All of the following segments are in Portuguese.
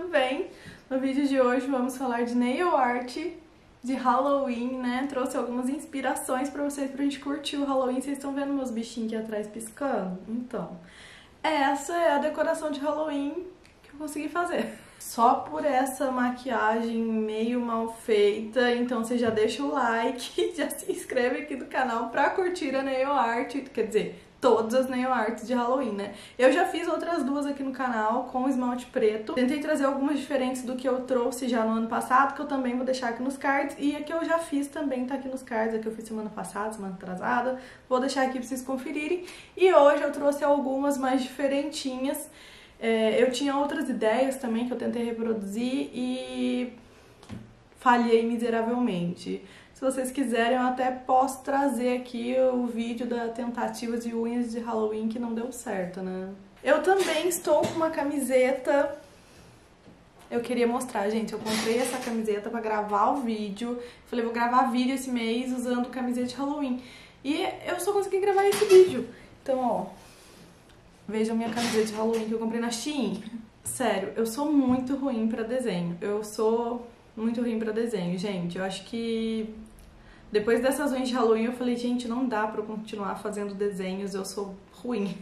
bem? No vídeo de hoje vamos falar de nail art de Halloween, né? Trouxe algumas inspirações pra vocês pra gente curtir o Halloween. Vocês estão vendo meus bichinhos aqui atrás piscando? Então, essa é a decoração de Halloween que eu consegui fazer. Só por essa maquiagem meio mal feita, então você já deixa o like, já se inscreve aqui no canal pra curtir a nail art, quer dizer, todas as nail arts de Halloween, né? Eu já fiz outras duas aqui no canal com esmalte preto. Tentei trazer algumas diferentes do que eu trouxe já no ano passado, que eu também vou deixar aqui nos cards. E a que eu já fiz também tá aqui nos cards, a que eu fiz semana passada, semana atrasada. Vou deixar aqui pra vocês conferirem. E hoje eu trouxe algumas mais diferentinhas. Eu tinha outras ideias também que eu tentei reproduzir e falhei miseravelmente. Se vocês quiserem, eu até posso trazer aqui o vídeo da tentativa de unhas de Halloween que não deu certo, né? Eu também estou com uma camiseta. Eu queria mostrar, gente, eu comprei essa camiseta pra gravar o vídeo. Falei, vou gravar vídeo esse mês usando camiseta de Halloween. E eu só consegui gravar esse vídeo. Então, ó, vejam minha camiseta de Halloween que eu comprei na Shein. Sério, eu sou muito ruim pra desenho. Eu sou muito ruim pra desenho, gente. Eu acho que depois dessas unhas de Halloween eu falei, gente, não dá pra eu continuar fazendo desenhos, eu sou ruim.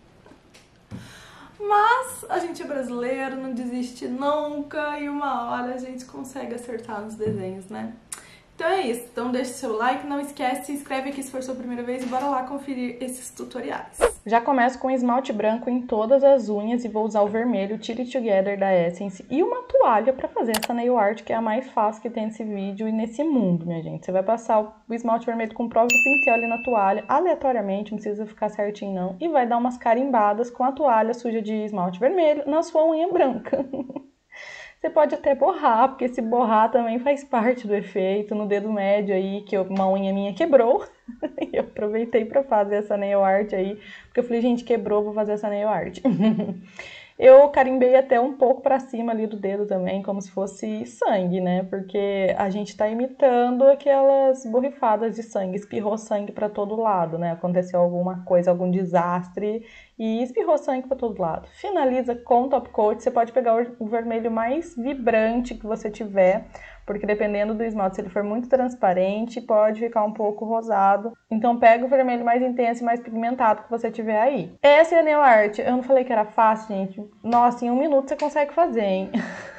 Mas a gente é brasileiro, não desiste nunca e uma hora a gente consegue acertar nos desenhos, né? Então é isso, então deixa o seu like, não esquece, se inscreve aqui se for sua primeira vez e bora lá conferir esses tutoriais. Já começo com esmalte branco em todas as unhas e vou usar o vermelho Tire Together da Essence e uma toalha para fazer essa nail art, que é a mais fácil que tem nesse vídeo e nesse mundo, minha gente. Você vai passar o esmalte vermelho com o próprio pincel ali na toalha, aleatoriamente, não precisa ficar certinho não, e vai dar umas carimbadas com a toalha suja de esmalte vermelho na sua unha branca. Você pode até borrar, porque se borrar também faz parte do efeito. No dedo médio aí, que uma unha minha quebrou, e eu aproveitei pra fazer essa nail art aí, porque eu falei, gente, quebrou, vou fazer essa nail art. Eu carimbei até um pouco pra cima ali do dedo também, como se fosse sangue, né? Porque a gente tá imitando aquelas borrifadas de sangue, espirrou sangue pra todo lado, né? Aconteceu alguma coisa, algum desastre e espirrou sangue pra todo lado. Finaliza com top coat, você pode pegar o vermelho mais vibrante que você tiver, porque dependendo do esmalte, se ele for muito transparente, pode ficar um pouco rosado. Então pega o vermelho mais intenso e mais pigmentado que você tiver aí. Essa é a nail art. Eu não falei que era fácil, gente? Nossa, em 1 minuto você consegue fazer, hein?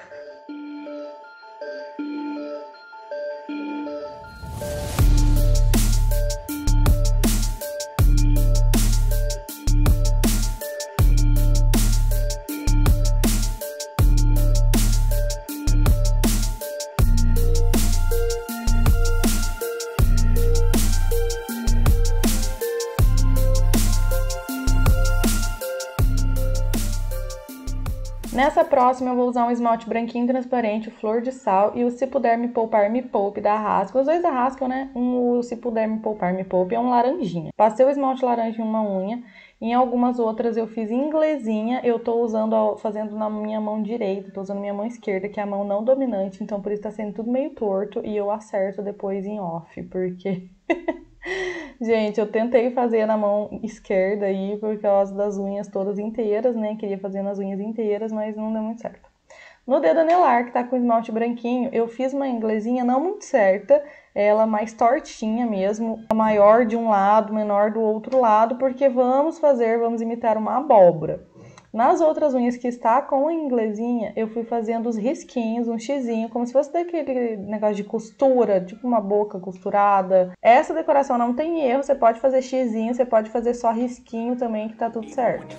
Nessa próxima eu vou usar um esmalte branquinho transparente, o Flor de Sal, e o Se Puder Me Poupar, Me Poupe, da Rascal. Os dois da Rascal, né? O Se Puder Me Poupar, Me Poupe é um laranjinha. Passei o esmalte laranja em uma unha, em algumas outras eu fiz inglesinha, eu tô usando, fazendo na minha mão direita, tô usando minha mão esquerda, que é a mão não dominante, então por isso tá sendo tudo meio torto, e eu acerto depois em off, porque... Gente, eu tentei fazer na mão esquerda aí por causa das unhas todas inteiras, né? Queria fazer nas unhas inteiras, mas não deu muito certo. No dedo anelar, que tá com esmalte branquinho, eu fiz uma inglesinha não muito certa, ela mais tortinha mesmo, maior de um lado, menor do outro lado, porque vamos imitar uma abóbora. Nas outras unhas que está com a inglesinha, eu fui fazendo os risquinhos, um xizinho, como se fosse daquele negócio de costura, tipo uma boca costurada. Essa decoração não tem erro, você pode fazer xizinho, você pode fazer só risquinho também, que tá tudo certo.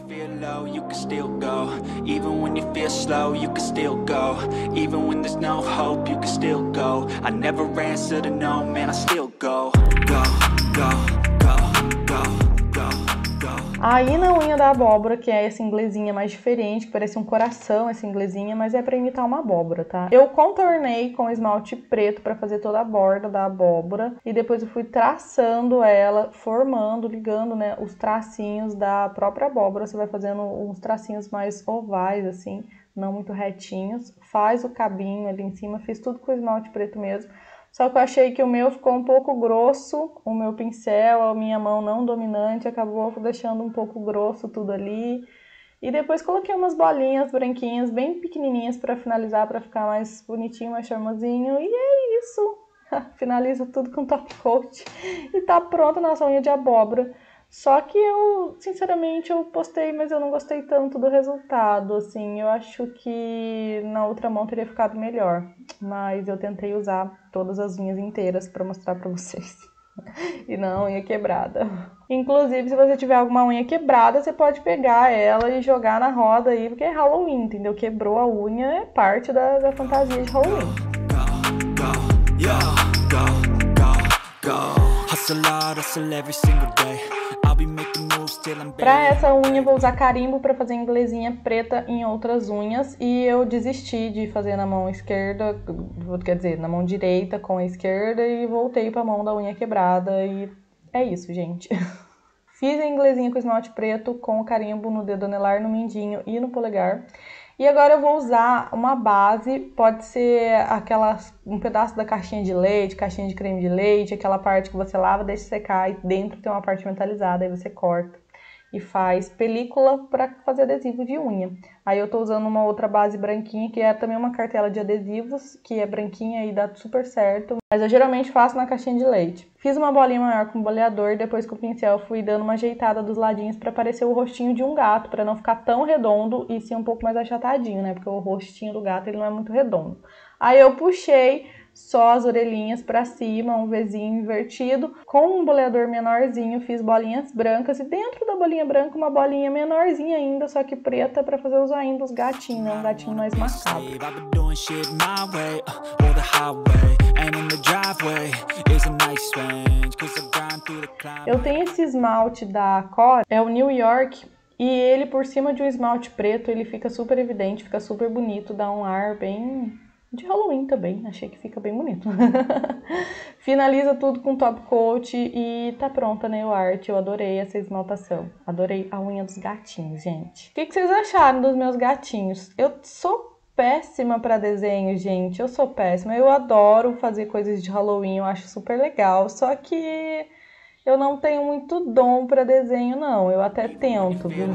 Aí na unha da abóbora, que é essa inglesinha mais diferente, que parece um coração essa inglesinha, mas é pra imitar uma abóbora, tá? Eu contornei com esmalte preto pra fazer toda a borda da abóbora e depois eu fui traçando ela, formando, ligando, né, os tracinhos da própria abóbora. Você vai fazendo uns tracinhos mais ovais, assim, não muito retinhos. Faz o cabinho ali em cima, fiz tudo com esmalte preto mesmo. Só que eu achei que o meu ficou um pouco grosso, o meu pincel, a minha mão não dominante, acabou deixando um pouco grosso tudo ali. E depois coloquei umas bolinhas branquinhas, bem pequenininhas para finalizar, para ficar mais bonitinho, mais charmosinho. E é isso! Finaliza tudo com top coat. E tá pronta a nossa unha de abóbora. Só que eu, sinceramente, eu postei, mas eu não gostei tanto do resultado, assim. Eu acho que na outra mão teria ficado melhor. Mas eu tentei usar todas as unhas inteiras para mostrar para vocês. E não unha quebrada. Inclusive, se você tiver alguma unha quebrada, você pode pegar ela e jogar na roda aí, porque é Halloween, entendeu? Quebrou a unha, é parte da fantasia de Halloween. Pra essa unha eu vou usar carimbo para fazer inglesinha preta em outras unhas e eu desisti de fazer na mão esquerda, quer dizer, na mão direita com a esquerda e voltei pra mão da unha quebrada e é isso, gente. Fiz a inglesinha com esmalte preto com o carimbo no dedo anelar, no mindinho e no polegar. E agora eu vou usar uma base, pode ser um pedaço da caixinha de leite, caixinha de creme de leite, aquela parte que você lava, deixa secar e dentro tem uma parte metalizada, aí você corta e faz película para fazer adesivo de unha. Aí eu tô usando uma outra base branquinha, que é também uma cartela de adesivos, que é branquinha e dá super certo, mas eu geralmente faço na caixinha de leite. Fiz uma bolinha maior com o boleador, depois com o pincel fui dando uma ajeitada dos ladinhos para parecer o rostinho de um gato, para não ficar tão redondo e sim um pouco mais achatadinho, né? Porque o rostinho do gato ele não é muito redondo. Aí eu puxei só as orelhinhas pra cima, um Vzinho invertido. Com um boleador menorzinho, fiz bolinhas brancas e dentro da bolinha branca uma bolinha menorzinha ainda, só que preta, pra fazer o zoinho dos gatinhos, né? Um gatinho mais macabro. Eu tenho esse esmalte da Core, é o New York, e ele por cima de um esmalte preto, ele fica super evidente, fica super bonito, dá um ar bem de Halloween também, achei que fica bem bonito. Finaliza tudo com top coat e tá pronta a nail art. Eu adorei essa esmaltação, adorei a unha dos gatinhos, gente. O que vocês acharam dos meus gatinhos? Eu sou péssima pra desenho, gente, eu sou péssima. Eu adoro fazer coisas de Halloween, eu acho super legal, só que eu não tenho muito dom pra desenho, não. Eu até tento, viu?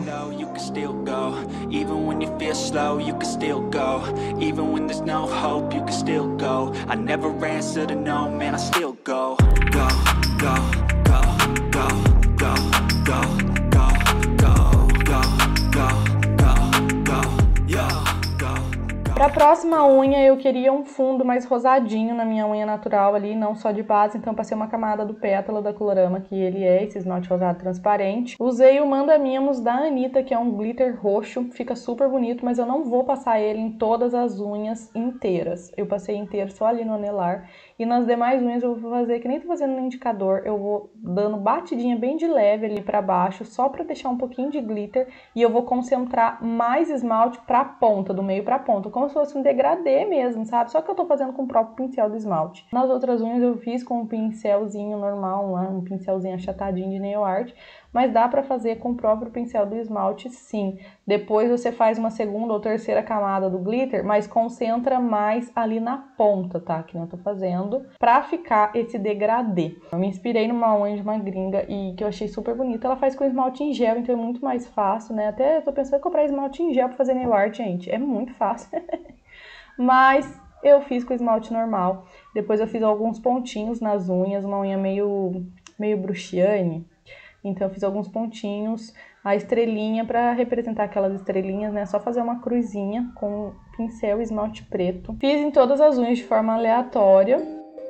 Pra próxima unha eu queria um fundo mais rosadinho na minha unha natural ali, não só de base, então passei uma camada do Pétala da Colorama, que ele é esse esmalte rosado transparente. Usei o Manda Mimos da Anitta, que é um glitter roxo, fica super bonito, mas eu não vou passar ele em todas as unhas inteiras. Eu passei inteiro só ali no anelar, e nas demais unhas eu vou fazer, que nem tô fazendo no indicador, eu vou dando batidinha bem de leve ali pra baixo, só pra deixar um pouquinho de glitter, e eu vou concentrar mais esmalte pra ponta, do meio pra ponta, como se fosse um degradê mesmo, sabe? Só que eu tô fazendo com o próprio pincel do esmalte. Nas outras unhas eu fiz com um pincelzinho normal, um pincelzinho achatadinho de nail art, mas dá pra fazer com o próprio pincel do esmalte sim. Depois você faz uma segunda ou terceira camada do glitter, mas concentra mais ali na ponta, tá? Que eu tô fazendo, pra ficar esse degradê. Eu me inspirei numa unha de uma gringa e que eu achei super bonita. Ela faz com esmalte em gel, então é muito mais fácil, né? Até eu tô pensando em comprar esmalte em gel pra fazer nail art, gente. É muito fácil. Mas eu fiz com esmalte normal. Depois eu fiz alguns pontinhos nas unhas, uma unha meio bruxiane. Então eu fiz alguns pontinhos, a estrelinha para representar aquelas estrelinhas, né? Só fazer uma cruzinha com pincel e esmalte preto. Fiz em todas as unhas de forma aleatória.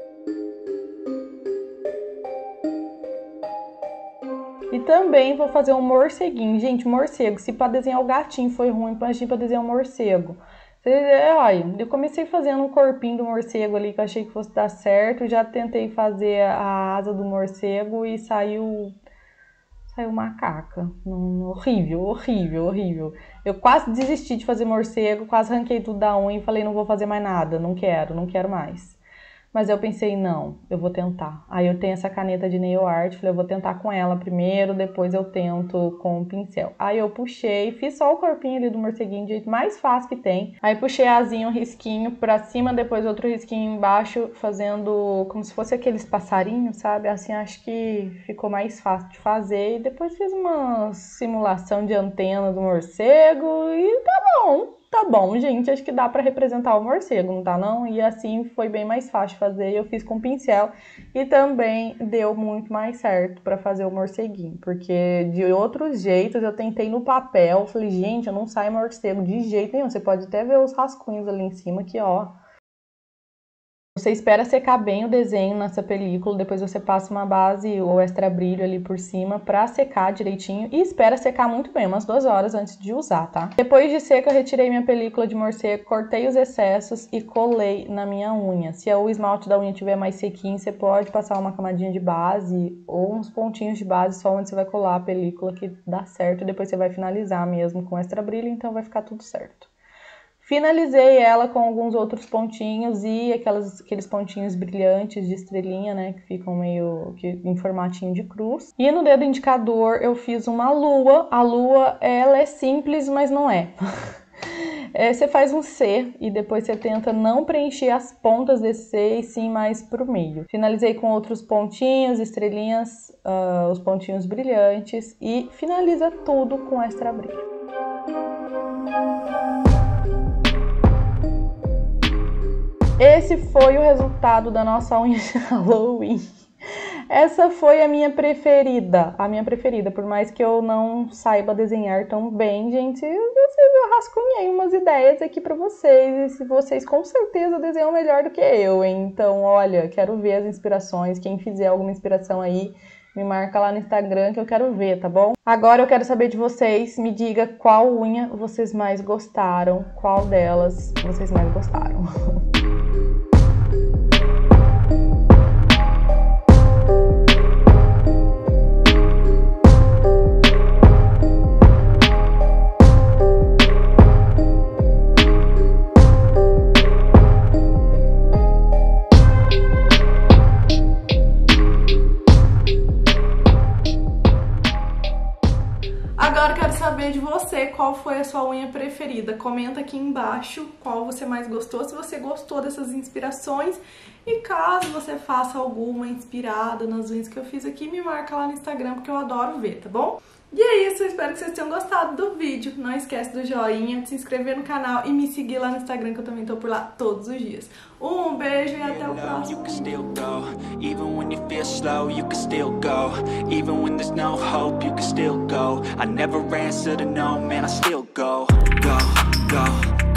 E também vou fazer um morceguinho. Gente, morcego, se para desenhar o gatinho foi ruim, imagina para desenhar o morcego. Olha, eu comecei fazendo um corpinho do morcego ali que eu achei que fosse dar certo. Já tentei fazer a asa do morcego e saiu macaca. Horrível, horrível, horrível. Eu quase desisti de fazer morcego, quase arranquei tudo da unha e falei, não vou fazer mais nada, não quero mais. Mas eu pensei, não, eu vou tentar. Aí eu tenho essa caneta de nail art, falei, eu vou tentar com ela primeiro, depois eu tento com o pincel. Aí eu puxei, fiz só o corpinho ali do morceguinho, do jeito mais fácil que tem. Aí puxei a asinha, um risquinho pra cima, depois outro risquinho embaixo, fazendo como se fosse aqueles passarinhos, sabe? Assim, acho que ficou mais fácil de fazer. E depois fiz uma simulação de antena do morcego e tá bom. Tá bom, gente, acho que dá pra representar o morcego, não tá não? E assim foi bem mais fácil de fazer, eu fiz com pincel e também deu muito mais certo pra fazer o morceguinho, porque de outros jeitos eu tentei no papel, falei, gente, eu não saio morcego de jeito nenhum, você pode até ver os rascunhos ali em cima aqui, ó. Você espera secar bem o desenho nessa película, depois você passa uma base ou extra brilho ali por cima pra secar direitinho e espera secar muito bem, umas 2 horas antes de usar, tá? Depois de seca, eu retirei minha película de morcego, cortei os excessos e colei na minha unha. Se o esmalte da unha estiver mais sequinho, você pode passar uma camadinha de base ou uns pontinhos de base só onde você vai colar a película que dá certo, depois você vai finalizar mesmo com extra brilho, então vai ficar tudo certo. Finalizei ela com alguns outros pontinhos e aqueles pontinhos brilhantes de estrelinha, né, que ficam meio que em formatinho de cruz. E no dedo indicador eu fiz uma lua. A lua, ela é simples, mas não é. Você faz um C e depois você tenta não preencher as pontas desse C e sim mais pro meio. Finalizei com outros pontinhos, estrelinhas, os pontinhos brilhantes e finaliza tudo com extra brilho. Esse foi o resultado da nossa unha de Halloween. Essa foi a minha preferida, por mais que eu não saiba desenhar tão bem, gente, eu rascunhei umas ideias aqui pra vocês, e vocês com certeza desenham melhor do que eu, hein? Então, olha, quero ver as inspirações, quem fizer alguma inspiração aí, me marca lá no Instagram que eu quero ver, tá bom? Agora eu quero saber de vocês, me diga qual unha vocês mais gostaram, qual delas vocês mais gostaram. Agora eu quero saber de você qual foi a sua unha preferida. Comenta aqui embaixo qual você mais gostou, se você gostou dessas inspirações. E caso você faça alguma inspirada nas unhas que eu fiz aqui, me marca lá no Instagram, porque eu adoro ver, tá bom? E é isso, eu espero que vocês tenham gostado do vídeo. Não esquece do joinha, de se inscrever no canal e me seguir lá no Instagram, que eu também tô por lá todos os dias. Um beijo e até o próximo vídeo.